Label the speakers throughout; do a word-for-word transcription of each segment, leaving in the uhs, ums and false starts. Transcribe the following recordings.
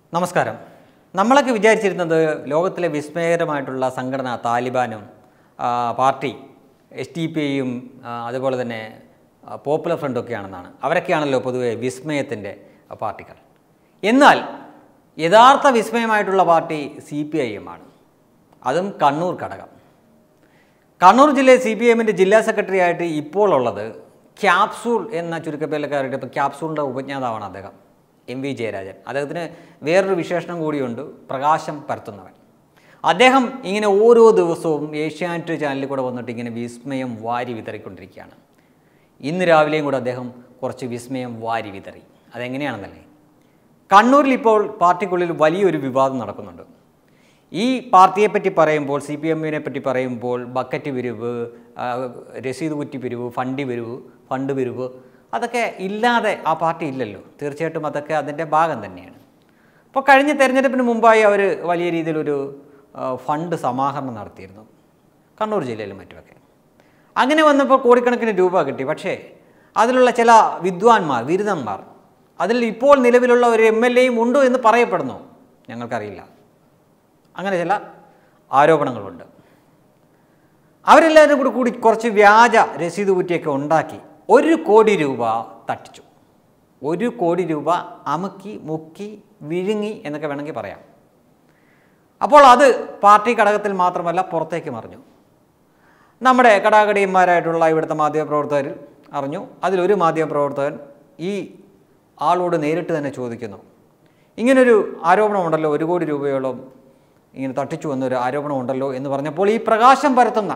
Speaker 1: നമസ്കാരം. നമ്മളൊക്കെ വിചാരിച്ചിരുന്നത് ലോകത്തിലെ വിസ്മയകരമായിട്ടുള്ള സംഘടന താലിബാനും പാർട്ടി എസ് ടി പി ഐയും അതുപോലെ തന്നെ പോപ്പുലർ ഫ്രണ്ടൊക്കെയാണെന്നാണ്. അവരൊക്കെയാണല്ലോ പൊതുവെ വിസ്മയത്തിൻ്റെ പാർട്ടികൾ. എന്നാൽ യഥാർത്ഥ വിസ്മയമായിട്ടുള്ള party C P I M ആണ്. അതും കണ്ണൂർ ഘടകം. കണ്ണൂർ ജില്ലയിൽ സി പി ഐ എമ്മിൻ്റെ ജില്ലാ സെക്രട്ടറി ആയിട്ട് ഇപ്പോൾ ഉള്ളത് ക്യാപ്സൂൾ എന്ന ചുരുക്കപ്പേരിലൊക്കെ ഇപ്പോൾ ക്യാപ്സൂളിൻ്റെ ഉപജ്ഞാതാവാണ് അദ്ദേഹം, എം വി ജയരാജൻ. അദ്ദേഹത്തിന് വേറൊരു വിശേഷണം കൂടിയുണ്ട്, പ്രകാശം പരത്തുന്നവൻ. അദ്ദേഹം ഇങ്ങനെ ഓരോ ദിവസവും ഏഷ്യാനെറ്റ് ചാനലിൽ കൂടെ വന്നിട്ട് ഇങ്ങനെ വിസ്മയം വാരി വിതറിക്കൊണ്ടിരിക്കുകയാണ്. ഇന്ന് രാവിലെയും കൂടെ അദ്ദേഹം കുറച്ച് വിസ്മയം വാരി വിതറി. അതെങ്ങനെയാണെന്നല്ലേ, കണ്ണൂരിൽ ഇപ്പോൾ പാർട്ടിക്കുള്ളിൽ വലിയൊരു വിവാദം നടക്കുന്നുണ്ട്. ഈ പാർട്ടിയെപ്പറ്റി പറയുമ്പോൾ, സി പി എമ്മിനെ പറ്റി പറയുമ്പോൾ ബക്കറ്റ് പിരിവ്, രസീത് കുറ്റി പിരിവ്, ഫണ്ടി പിരിവ് ഫണ്ട് പിരിവ് അതൊക്കെ ഇല്ലാതെ ആ പാർട്ടി ഇല്ലല്ലോ. തീർച്ചയായിട്ടും അതൊക്കെ അതിൻ്റെ ഭാഗം തന്നെയാണ്. അപ്പോൾ കഴിഞ്ഞ തെരഞ്ഞെടുപ്പിന് മുമ്പായി അവർ വലിയ രീതിയിലൊരു ഫണ്ട് സമാഹരണം നടത്തിയിരുന്നു കണ്ണൂർ ജില്ലയിലും മറ്റുമൊക്കെ. അങ്ങനെ വന്നപ്പോൾ കോടിക്കണക്കിന് രൂപ കിട്ടി. പക്ഷേ അതിലുള്ള ചില വിദ്വാൻമാർ, ബിരുദന്മാർ, അതിൽ ഇപ്പോൾ നിലവിലുള്ള ഒരു എം എൽ എയും ഉണ്ടോ എന്ന് പറയപ്പെടുന്നു. ഞങ്ങൾക്കറിയില്ല. അങ്ങനെ ചില ആരോപണങ്ങളുണ്ട്. അവരെല്ലാവരും കൂടി കൂടി കുറച്ച് വ്യാജ രസീത് കുറ്റിയൊക്കെ ഉണ്ടാക്കി ഒരു കോടി രൂപ തട്ടിച്ചു. ഒരു കോടി രൂപ അമുക്കി മുക്കി വിഴുങ്ങി എന്നൊക്കെ വേണമെങ്കിൽ പറയാം. അപ്പോൾ അത് പാർട്ടി ഘടകത്തിൽ മാത്രമല്ല പുറത്തേക്ക് മറിഞ്ഞു. നമ്മുടെ കടാകടിയന്മാരായിട്ടുള്ള ഇവിടുത്തെ മാധ്യമപ്രവർത്തകർ അറിഞ്ഞു. അതിലൊരു മാധ്യമപ്രവർത്തകൻ ഈ ആളോട് നേരിട്ട് തന്നെ ചോദിക്കുന്നു, ഇങ്ങനൊരു ആരോപണമുണ്ടല്ലോ, ഒരു കോടി രൂപയോളം ഇങ്ങനെ തട്ടിച്ചു എന്നൊരു ആരോപണമുണ്ടല്ലോ എന്ന് പറഞ്ഞപ്പോൾ ഈ പ്രകാശം പരത്തുന്ന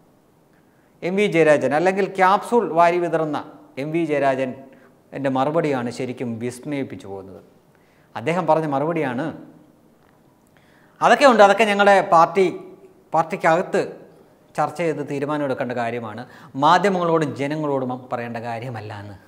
Speaker 1: എം വി ജയരാജൻ, അല്ലെങ്കിൽ ക്യാപ്സൂൾ വാരി വിതറുന്ന എം വി ജയരാജൻ എൻ്റെ മറുപടിയാണ് ശരിക്കും വിസ്മയിപ്പിച്ചു പോകുന്നത്. അദ്ദേഹം പറഞ്ഞ മറുപടിയാണ്, അതൊക്കെ ഉണ്ട്, അതൊക്കെ ഞങ്ങളുടെ പാർട്ടി പാർട്ടിക്കകത്ത് ചർച്ച ചെയ്ത് തീരുമാനമെടുക്കേണ്ട കാര്യമാണ്, മാധ്യമങ്ങളോടും ജനങ്ങളോടും പറയേണ്ട കാര്യമല്ല എന്ന്.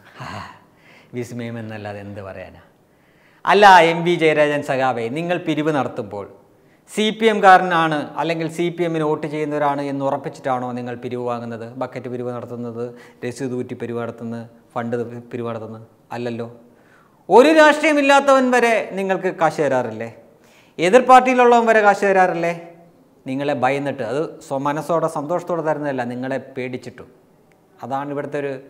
Speaker 1: വിസ്മയം എന്നല്ലാതെ എന്ത് പറയാനാ. അല്ല എം വി ജയരാജൻ സഖാവേ, നിങ്ങൾ പിരിവ് നടത്തുമ്പോൾ സി പി എംകാരനാണ് അല്ലെങ്കിൽ സി പി എമ്മിന് വോട്ട് ചെയ്യുന്നവരാണ് എന്ന് ഉറപ്പിച്ചിട്ടാണോ നിങ്ങൾ പിരിവ് വാങ്ങുന്നത്, ബക്കറ്റ് പിരിവ് നടത്തുന്നത്, രസീത് കുറ്റി പിരിവ് നടത്തുന്നത്, ഫണ്ട് പിരിവ് നടത്തുന്നത്? അല്ലല്ലോ. ഒരു രാഷ്ട്രീയമില്ലാത്തവൻ വരെ നിങ്ങൾക്ക് കാശ് തരാറില്ലേ? എതിർ പാർട്ടിയിലുള്ളവൻ വരെ കാശ് തരാറില്ലേ? നിങ്ങളെ ഭയന്നിട്ട്, അത് മനസ്സോടെ സന്തോഷത്തോടെ തരുന്നതല്ല, നിങ്ങളെ പേടിച്ചിട്ടു. അതാണ് ഇവിടുത്തെ ഒരു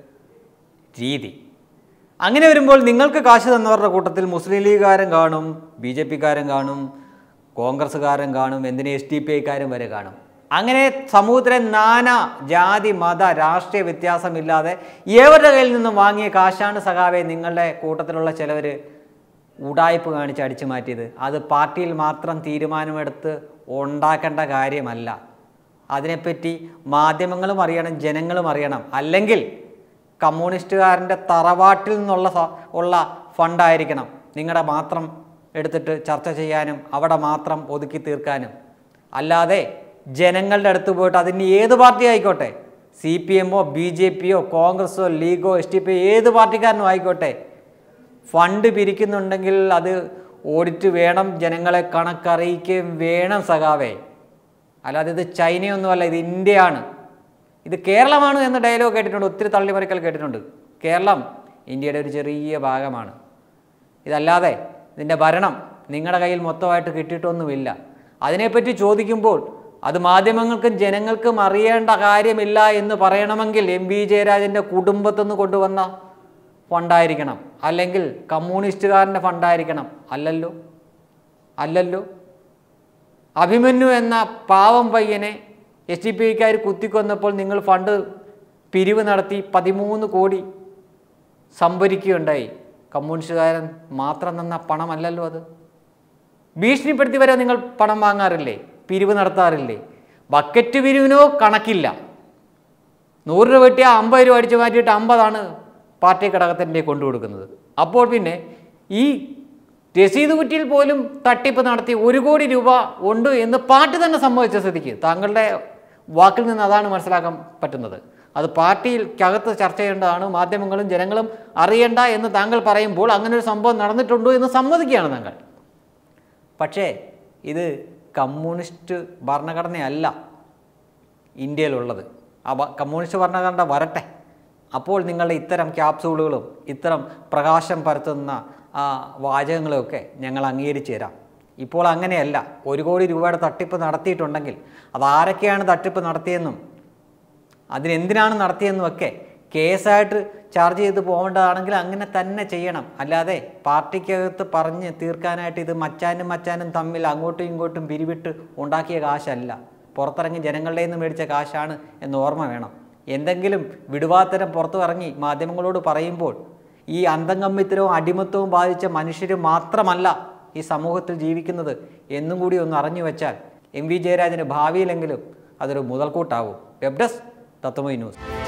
Speaker 1: രീതി. അങ്ങനെ വരുമ്പോൾ നിങ്ങൾക്ക് കാശ് തന്നവരുടെ കൂട്ടത്തിൽ മുസ്ലിം ലീഗുകാരൻ കാണും, ബി ജെ പിക്കാരൻ കാണും, കോൺഗ്രസ്സുകാരൻ കാണും, എന്തിന് എസ് ഡി പി ഐക്കാരും വരെ കാണും. അങ്ങനെ സമൂഹത്തിലെ നാനാ ജാതി മത രാഷ്ട്രീയ വ്യത്യാസമില്ലാതെ ഏവരുടെ കയ്യിൽ നിന്നും വാങ്ങിയ കാശാണ് സഖാവെ നിങ്ങളുടെ കൂട്ടത്തിലുള്ള ചിലവർ ഉടായ്പ് കാണിച്ച് അടിച്ചു മാറ്റിയത്. അത് പാർട്ടിയിൽ മാത്രം തീരുമാനമെടുത്ത് ഉണ്ടാക്കേണ്ട കാര്യമല്ല. അതിനെപ്പറ്റി മാധ്യമങ്ങളും അറിയണം, ജനങ്ങളും അറിയണം. അല്ലെങ്കിൽ കമ്മ്യൂണിസ്റ്റുകാരൻ്റെ തറവാട്ടിൽ നിന്നുള്ള ഉള്ള ഫണ്ടായിരിക്കണം നിങ്ങളുടെ മാത്രം എടുത്തിട്ട് ചർച്ച ചെയ്യാനും അവിടെ മാത്രം ഒതുക്കി തീർക്കാനും. അല്ലാതെ ജനങ്ങളുടെ അടുത്ത് പോയിട്ട് അതിന് ഏത് പാർട്ടി ആയിക്കോട്ടെ, സി പി എമ്മോ ബി ജെ പിയോ കോൺഗ്രസ്സോ ലീഗോ എസ് ടി പി ഏത് പാർട്ടിക്കാരനോ ആയിക്കോട്ടെ, ഫണ്ട് പിരിക്കുന്നുണ്ടെങ്കിൽ അത് ഓഡിറ്റ് വേണം, ജനങ്ങളെ കണക്കറിയിക്കുകയും വേണം സഖാവേ. അല്ലാതെ ഇത് ചൈനയൊന്നുമല്ല, ഇത് ഇന്ത്യയാണ്, ഇത് കേരളമാണ് എന്ന ഡയലോഗ് കേട്ടിട്ടുണ്ട്, ഒത്തിരി തള്ളിമറിക്കൽ കേട്ടിട്ടുണ്ട്. കേരളം ഇന്ത്യയുടെ ഒരു ചെറിയ ഭാഗമാണ്. ഇതല്ലാതെ ഇതിൻ്റെ ഭരണം നിങ്ങളുടെ കയ്യിൽ മൊത്തമായിട്ട് കിട്ടിയിട്ടൊന്നുമില്ല. അതിനെപ്പറ്റി ചോദിക്കുമ്പോൾ അത് മാധ്യമങ്ങൾക്കും ജനങ്ങൾക്കും അറിയേണ്ട കാര്യമില്ല എന്ന് പറയണമെങ്കിൽ എം വി ജയരാജൻ്റെ കുടുംബത്തിൽ നിന്ന് കൊണ്ടുവന്ന ഫണ്ടായിരിക്കണം, അല്ലെങ്കിൽ കമ്മ്യൂണിസ്റ്റുകാരൻ്റെ ഫണ്ടായിരിക്കണം. അല്ലല്ലോ അല്ലല്ലോ അഭിമന്യു എന്ന പാവം പയ്യനെ എസ് ഡി പി ഐക്കാർ കുത്തിക്കൊന്നപ്പോൾ നിങ്ങൾ ഫണ്ട് പിരിവ് നടത്തി പതിമൂന്ന് കോടി സംഭരിക്കുകയുണ്ടായി. കമ്മ്യൂണിസ്റ്റുകാരൻ മാത്രം തന്ന പണമല്ലല്ലോ അത്. ഭീഷണിപ്പെടുത്തി വരെ നിങ്ങൾ പണം വാങ്ങാറില്ലേ, പിരിവ് നടത്താറില്ലേ? ബക്കറ്റ് പിരിവിനോ കണക്കില്ല. നൂറ് രൂപ കിട്ടിയാൽ അമ്പത് രൂപ അടിച്ചു മാറ്റിയിട്ട് അമ്പതാണ് പാർട്ടി ഘടകത്തിൻ്റെ കൊണ്ടു കൊടുക്കുന്നത്. അപ്പോൾ പിന്നെ ഈ രസീത് കുറ്റിയിൽ പോലും തട്ടിപ്പ് നടത്തി ഒരു കോടി രൂപ ഉണ്ട് എന്ന് പാർട്ടി തന്നെ സമ്മതിച്ച സ്ഥിതിക്ക് താങ്കളുടെ വാക്കിൽ നിന്ന് അതാണ് മനസ്സിലാക്കാൻ പറ്റുന്നത്. അത് പാർട്ടിയിൽക്കകത്ത് ചർച്ച ചെയ്യേണ്ടതാണ്, മാധ്യമങ്ങളും ജനങ്ങളും അറിയണ്ട എന്ന് താങ്കൾ പറയുമ്പോൾ അങ്ങനെ ഒരു സംഭവം നടന്നിട്ടുണ്ടോ എന്ന് സമ്മതിക്കുകയാണ് താങ്കൾ. പക്ഷേ ഇത് കമ്മ്യൂണിസ്റ്റ് ഭരണഘടനയല്ല ഇന്ത്യയിലുള്ളത്. ആ കമ്മ്യൂണിസ്റ്റ് ഭരണഘടന വരട്ടെ, അപ്പോൾ നിങ്ങളുടെ ഇത്തരം ക്യാപ്സൂളുകളും ഇത്തരം പ്രകാശം പരത്തുന്ന ആ വാചകങ്ങളൊക്കെ ഞങ്ങൾ അംഗീകരിച്ചു തരാം. ഇപ്പോൾ അങ്ങനെയല്ല. ഒരു കോടി രൂപയുടെ തട്ടിപ്പ് നടത്തിയിട്ടുണ്ടെങ്കിൽ അതാരൊക്കെയാണ് തട്ടിപ്പ് നടത്തിയെന്നും അതിനെന്തിനാണ് നടത്തിയെന്നുമൊക്കെ കേസായിട്ട് ചാർജ് ചെയ്ത് പോകേണ്ടതാണെങ്കിൽ അങ്ങനെ തന്നെ ചെയ്യണം. അല്ലാതെ പാർട്ടിക്കകത്ത് പറഞ്ഞ് തീർക്കാനായിട്ട് ഇത് മച്ചാനും മച്ചാനും തമ്മിൽ അങ്ങോട്ടും ഇങ്ങോട്ടും പിരിവിട്ട് ഉണ്ടാക്കിയ കാശല്ല, പുറത്തിറങ്ങി ജനങ്ങളുടെ നിന്ന് മേടിച്ച കാശാണ് എന്ന് ഓർമ്മ വേണം. എന്തെങ്കിലും വിടുവാത്തരം പുറത്തു ഇറങ്ങി മാധ്യമങ്ങളോട് പറയുമ്പോൾ ഈ അന്തംഗമ്മിത്തരവും അടിമത്തവും ബാധിച്ച മനുഷ്യർ മാത്രമല്ല ഈ സമൂഹത്തിൽ ജീവിക്കുന്നത് എന്നും കൂടി ഒന്ന് അറിഞ്ഞു വെച്ചാൽ എം വി ജയരാജന് ഭാവിയിലെങ്കിലും അതൊരു മുതൽക്കൂട്ടാവും. Web desk Tatwamayi news.